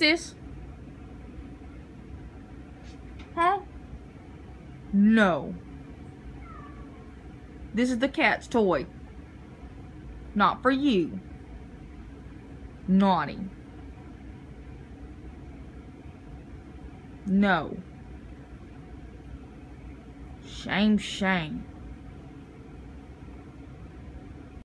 this? Huh? No. This is the cat's toy. Not for you. Naughty. No. Shame, shame.